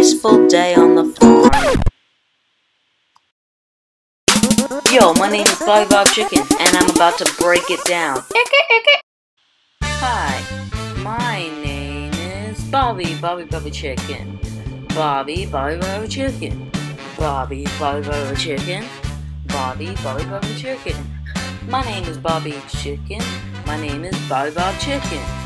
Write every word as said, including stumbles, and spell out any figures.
peaceful day on the farm. Yo, my name is Bobbybobchicken, and I'm about to break it down. Hi, my name is Bobby, Bobbybobchicken. Bobby, Bobbybobchicken. Bobby, Bobbybobchicken. Bobby, Bobbybobchicken. My name is Bobby Chicken. My name is Bobbybobchicken.